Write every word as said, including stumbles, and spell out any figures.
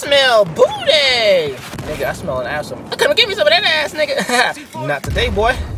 smell booty. Nigga, I smell an ass. Come and give me some of that ass, nigga. Not today, boy.